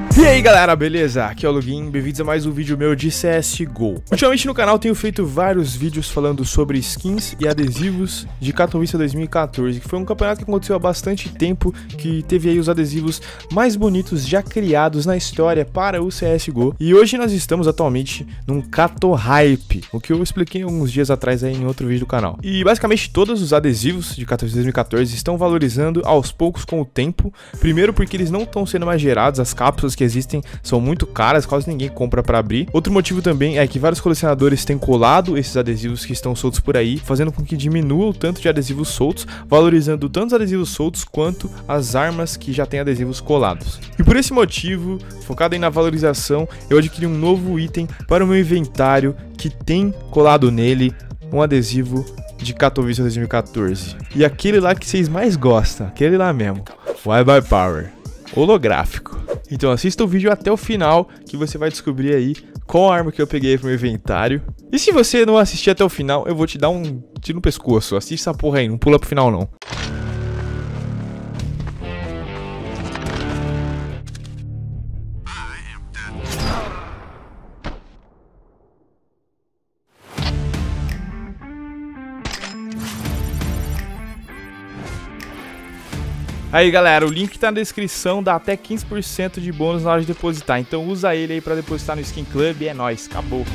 E aí galera, beleza? Aqui é o Login, bem-vindos a mais um vídeo meu de CSGO. Ultimamente no canal tenho feito vários vídeos falando sobre skins e adesivos de Katowice 2014, que foi um campeonato que aconteceu há bastante tempo, que teve aí os adesivos mais bonitos já criados na história para o CSGO. E hoje nós estamos atualmente num Katohype, o que eu expliquei alguns dias atrás aí em outro vídeo do canal. E basicamente todos os adesivos de Katowice 2014 estão valorizando aos poucos com o tempo. Primeiro porque eles não estão sendo mais gerados, as cápsulas que existem são muito caras, quase ninguém compra para abrir. Outro motivo também é que vários colecionadores têm colado esses adesivos que estão soltos por aí, fazendo com que diminua o tanto de adesivos soltos, valorizando tanto os adesivos soltos quanto as armas que já têm adesivos colados. E por esse motivo, focado aí na valorização, eu adquiri um novo item para o meu inventário que tem colado nele um adesivo de Katowice 2014. E aquele lá que vocês mais gostam, aquele lá mesmo, o iBuyPower holográfico. Então assista o vídeo até o final que você vai descobrir aí qual arma que eu peguei pro meu inventário. E se você não assistir até o final, eu vou te dar um tiro no pescoço. Assiste essa porra aí, não pula pro final não. Aí galera, o link tá na descrição, dá até 15% de bônus na hora de depositar, então usa ele aí pra depositar no Skin Club e é nóis, acabou.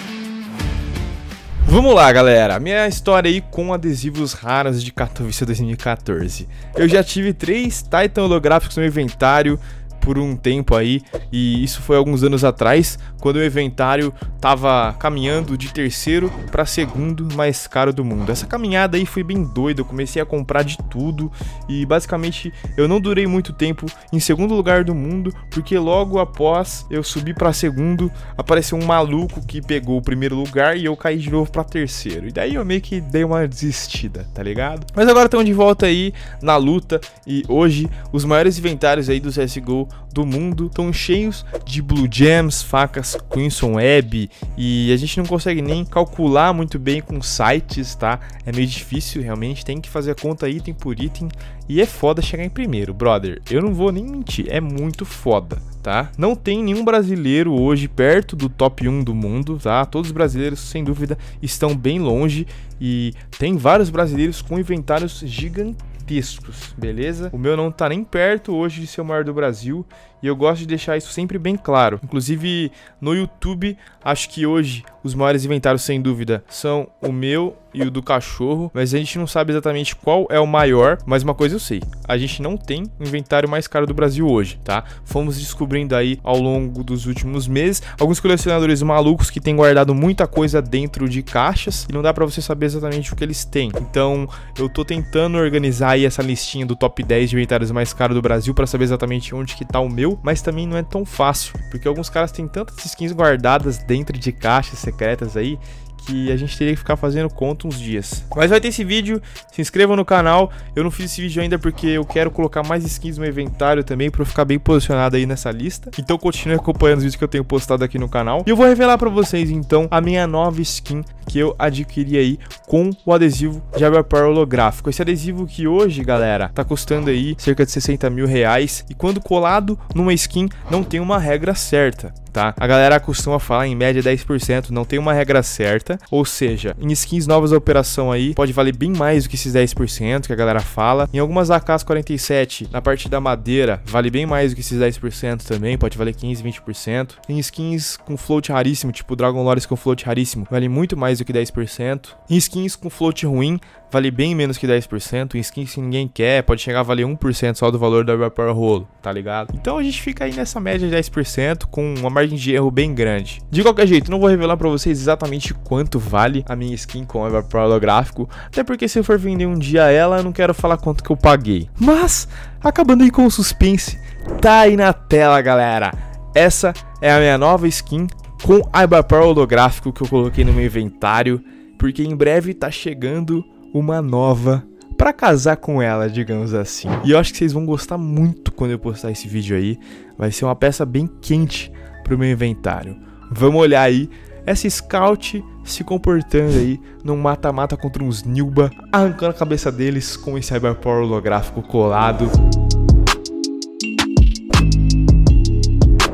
Vamos lá galera, minha história aí com adesivos raros de Katowice 2014. Eu já tive 3 Titan holográficos no inventário por um tempo aí, e isso foi alguns anos atrás, quando o inventário tava caminhando de terceiro para segundo mais caro do mundo. Essa caminhada aí foi bem doida, eu comecei a comprar de tudo e basicamente eu não durei muito tempo em segundo lugar do mundo, porque logo após eu subir para segundo, apareceu um maluco que pegou o primeiro lugar e eu caí de novo para terceiro. E daí eu meio que dei uma desistida, tá ligado? Mas agora estamos de volta aí na luta e hoje os maiores inventários aí do CSGO do mundo estão cheios de Blue Gems, facas Crimson Web, e a gente não consegue nem calcular muito bem com sites, tá? É meio difícil, realmente, tem que fazer a conta item por item, e é foda chegar em primeiro, brother. Eu não vou nem mentir, é muito foda, tá? Não tem nenhum brasileiro hoje perto do top 1 do mundo, tá? Todos os brasileiros, sem dúvida, estão bem longe, e tem vários brasileiros com inventários gigantescos, beleza? O meu não tá nem perto hoje de ser o maior do Brasil, e eu gosto de deixar isso sempre bem claro. Inclusive no YouTube, acho que hoje os maiores inventários sem dúvida são o meu e o do cachorro, mas a gente não sabe exatamente qual é o maior, mas uma coisa eu sei, a gente não tem o inventário mais caro do Brasil hoje, tá? Fomos descobrindo aí ao longo dos últimos meses alguns colecionadores malucos que têm guardado muita coisa dentro de caixas e não dá pra você saber exatamente o que eles têm. Então eu tô tentando organizar aí essa listinha do top 10 de inventários mais caros do Brasil pra saber exatamente onde que tá o meu, mas também não é tão fácil, porque alguns caras têm tantas skins guardadas dentro de caixas secretas aí que a gente teria que ficar fazendo conta uns dias. Mas vai ter esse vídeo, se inscrevam no canal. Eu não fiz esse vídeo ainda porque eu quero colocar mais skins no meu inventário também, pra eu ficar bem posicionado aí nessa lista. Então continue acompanhando os vídeos que eu tenho postado aqui no canal. E eu vou revelar pra vocês então a minha nova skin que eu adquiri aí com o adesivo de iBuyPower holográfico. Esse adesivo que hoje, galera, tá custando aí cerca de 60 mil reais, e quando colado numa skin não tem uma regra certa, tá? A galera costuma falar em média 10%, não tem uma regra certa, ou seja, em skins novas da operação aí pode valer bem mais do que esses 10% que a galera fala. Em algumas AK-47, na parte da madeira, vale bem mais do que esses 10% também, pode valer 15, 20%. Em skins com float raríssimo, tipo Dragon Lores com float raríssimo, vale muito mais do que 10%. Em skins com float ruim, vale bem menos que 10%. Em skins que ninguém quer, pode chegar a valer 1% só do valor do iBuyPower rolo, tá ligado? Então a gente fica aí nessa média de 10% com uma margem de erro bem grande. De qualquer jeito, não vou revelar pra vocês exatamente quanto vale a minha skin com o iBuyPower holográfico, até porque se eu for vender um dia ela, eu não quero falar quanto que eu paguei. Mas, acabando aí com o suspense, tá aí na tela, galera. Essa é a minha nova skin com iBuyPower holográfico que eu coloquei no meu inventário, porque em breve tá chegando uma nova pra casar com ela, digamos assim. E eu acho que vocês vão gostar muito quando eu postar esse vídeo aí. Vai ser uma peça bem quente pro meu inventário. Vamos olhar aí essa Scout se comportando aí num mata-mata contra uns Nilba, arrancando a cabeça deles com esse iBuyPower holográfico colado.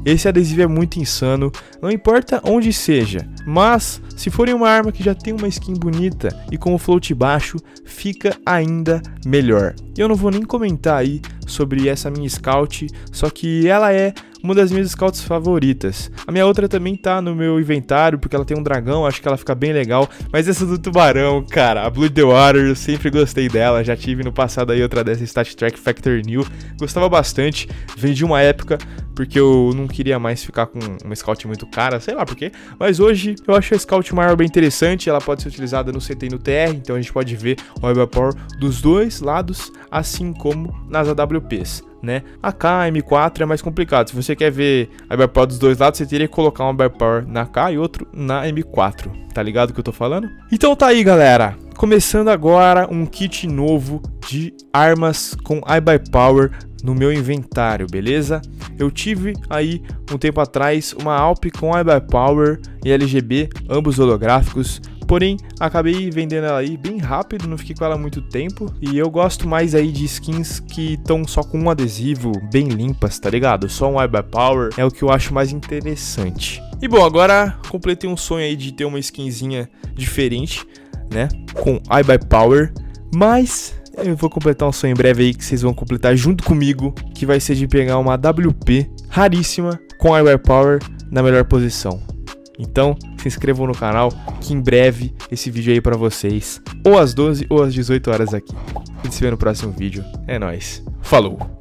esse adesivo é muito insano, não importa onde seja, mas se for em uma arma que já tem uma skin bonita e com o float baixo, fica ainda melhor. E eu não vou nem comentar aí sobre essa minha scout, só que ela é uma das minhas scouts favoritas. A minha outra também tá no meu inventário, porque ela tem um dragão, acho que ela fica bem legal. Mas essa do tubarão, cara, a Blood the Water, eu sempre gostei dela. Já tive no passado aí outra dessa Stat Track Factor New. Gostava bastante, vendi uma época, porque eu não queria mais ficar com uma scout muito cara, sei lá por quê. Mas hoje eu acho a scout maior bem interessante, ela pode ser utilizada no CT e no TR, então a gente pode ver o Hyper Power dos dois lados, assim como nas AWPs, né? A K, M4 é mais complicado. Se você quer ver a Hyper Power dos dois lados, você teria que colocar um Hyper Power na K e outro na M4. Tá ligado o que eu tô falando? Então tá aí, galera. Começando agora um kit novo de armas com Hyper Power no meu inventário, beleza? Eu tive aí um tempo atrás uma Alp com Hyper Power e LGB, ambos holográficos. Porém, acabei vendendo ela aí bem rápido, não fiquei com ela muito tempo. E eu gosto mais aí de skins que estão só com um adesivo, bem limpas, tá ligado? Só um Hyper Power é o que eu acho mais interessante. E bom, agora completei um sonho aí de ter uma skinzinha diferente, né? Com Hyper Power, mas eu vou completar um sonho em breve aí que vocês vão completar junto comigo, que vai ser de pegar uma WP raríssima com Hyper Power na melhor posição. Então, se inscrevam no canal, que em breve esse vídeo aí pra vocês, ou às 12 ou às 18 horas aqui. A gente se vê no próximo vídeo. É nóis. Falou!